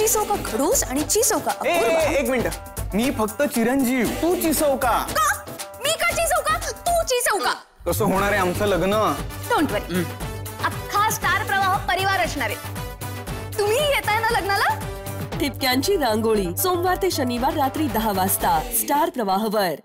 चिसो का खडूस आणि चिसो का अपूर्वा। एक मिनिट, मी फक्त चिरंजीव, तू चिसव का? मी का चिसो का? तू चिसो का? कसं होणार आहे आमचं लग्न? डोंट वरी, अख्खा स्टार प्रवाह परिवार असणार आहे। तुम्ही येताय ना लग्नाला? ठिपक्यांची रांगोळी सोमवार ते शनिवार रात्री 10 वाजता स्टार प्रवाहवर।